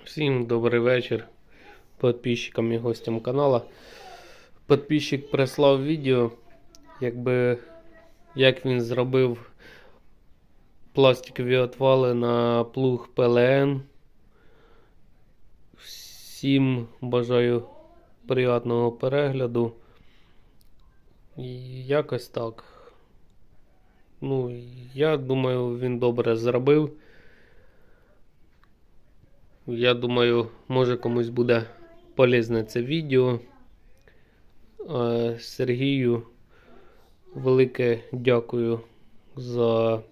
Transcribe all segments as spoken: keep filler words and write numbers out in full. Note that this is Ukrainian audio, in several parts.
Всім добрий вечір підписчикам і гостям каналу. Підписчик прислав відео, якби, як він зробив пластикові отвали на плуг Пе Ел Ен. Всім бажаю приємного перегляду. І якось так. Ну, я думаю, він добре зробив. Я думаю, може комусь буде полезне це відео. Сергію велике дякую за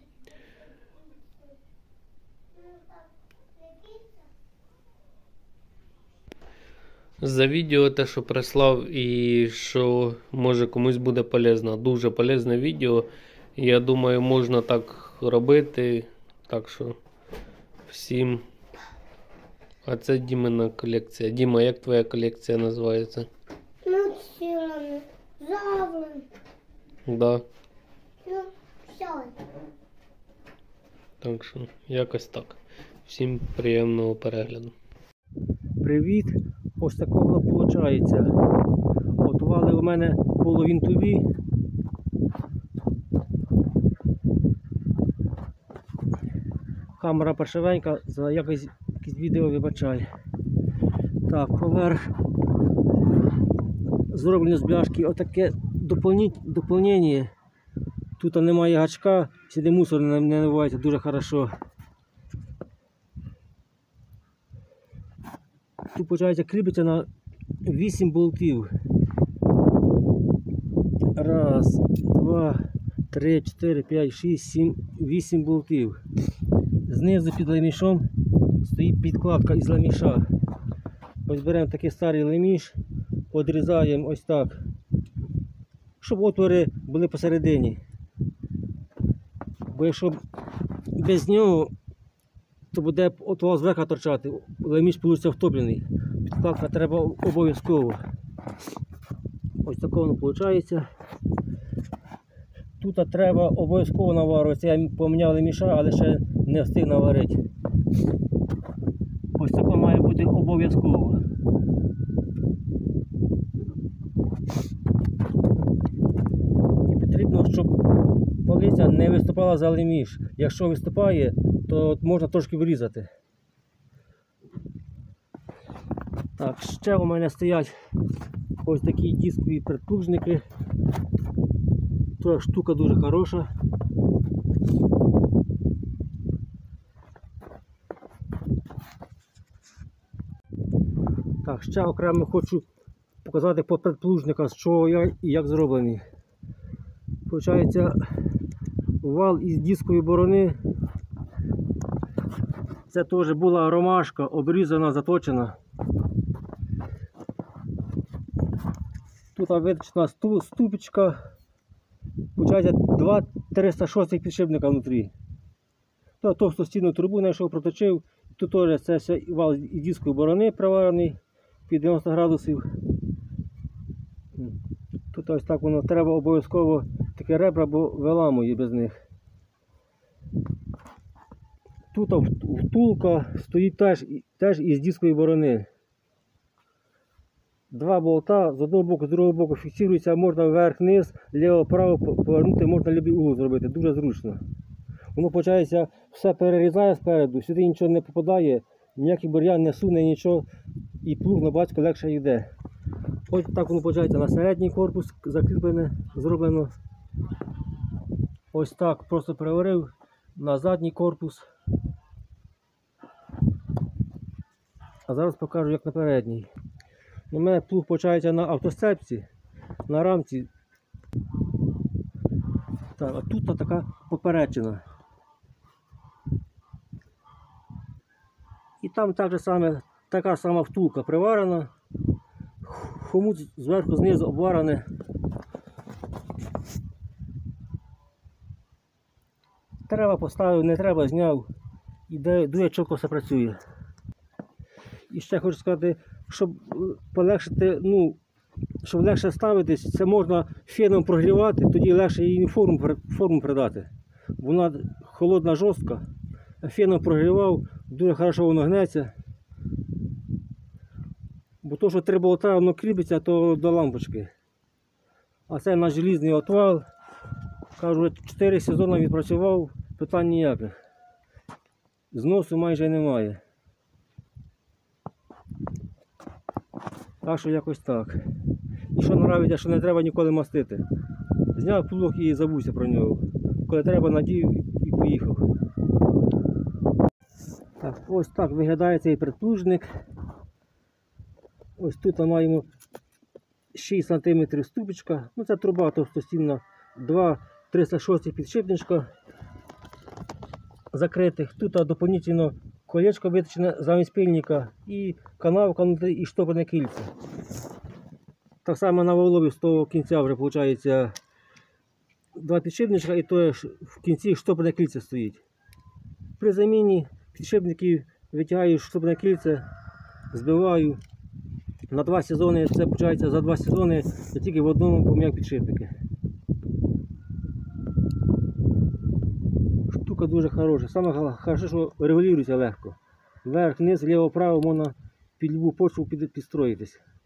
за відео, те, що прислав, і що може комусь буде полезно. Дуже полезне відео. Я думаю, можна так робити. Так що всім. А це Дімина колекція. Діма, як твоя колекція називається? Ну, сілами. Завлен. Да. Ну, все. Так що, якось так. Всім приємного перегляду. Привіт! Ось такого виходить. Отвали у мене половинтові. Камера паршивенька, за якось якесь відео вибачай. Так, поверх зроблено з бляшки отаке доповнення. Тут немає гачка, сюди мусор не наливається дуже хорошо. Тут, виходить, кріпиться на вісім болтів. Раз, два, три, чотири, п'ять, шість, сім, вісім болтів. Знизу під лемішом стоїть підкладка із леміша. Ось беремо такий старий леміш, відрізаємо ось так, щоб отвори були посередині. Бо якщо без нього, то буде отвал зверху торчати, леміш вийде втоплений. Підкладка треба обов'язково. Ось такого воно виходить. Тут треба обов'язково наварювати. Я поміняв леміша, але ще не встиг наварити. Ось таке має бути обов'язково. І потрібно, щоб полиця не виступала за леміш. Якщо виступає, то можна трошки вирізати. Так, ще у мене стоять ось такі дискові предплужники. Ця штука дуже хороша. Так, ще окремо хочу показати по предплужниках, що я і як зроблений. Получається, вал із дискової борони. Це теж була ромашка, обрізана, заточена. Тут виточена ступочка. Получається два триста шість підшипника внутрі. Тут товстостінну трубу знайшов, проточив. Тут теж це все вал із дискової борони приварений під дев'яносто градусів. Тут ось так воно треба обов'язково таке ребра, бо виламує без них. Тут втулка стоїть теж, теж із дискової борони. Два болта з одного боку, з другого боку фіксуються, можна вверх-вниз, ліво-право повернути, можна любий угол зробити, дуже зручно. Воно, виходить, все перерізає спереду, сюди нічого не попадає, ніякий бур'ян не суне, нічого, і плуг на батько легше йде. Ось так воно, виходить, на середній корпус закріплене, зроблено. Ось так просто переварив на задній корпус. А зараз покажу, як на передній. У мене плуг, виходить, на автосцепці, на рамці. Так, а тут така поперечина. І там так же саме, така сама втулка приварена. Хомут зверху знизу обварене. Треба поставив, не треба зняв. І дуже чітко все працює. І ще хочу сказати, щоб полегшити, ну, щоб легше ставитись, це можна феном прогрівати, тоді легше її форму, форму придати. Вона холодна, жорстка. Феном прогрівав, дуже добре воно гнеться. Бо то, що три болта, воно кріпиться, то до лампочки. А це на желізний отвал. Кажу, чотири сезони відпрацював, питань ніяких. Зносу майже немає. Так що якось так. І що подобається, що не треба ніколи мастити. Зняв плуг і забувся про нього. Коли треба, надів і поїхав. Так, ось так виглядає цей предплужник. Ось тут маємо шість сантиметрів ступочка. Ну це труба товстостінна. Два триста шість підшипничка закритих. Тут доповнительно колечко виточене замість пильника і канавка внутрі і штопане кільце. Так само на валові з того кінця вже виходить два підшипничка і то в кінці штопане кільце стоїть. При заміні підшипників витягаю штопане кільце, збиваю. На два сезони, це виходить за два сезони, я тільки в одному поміняв підшипники. Штука дуже хороша. Саме хороше, що регулюється легко. Вверх, вниз, ліво, право можна під любу почву підстроїтись.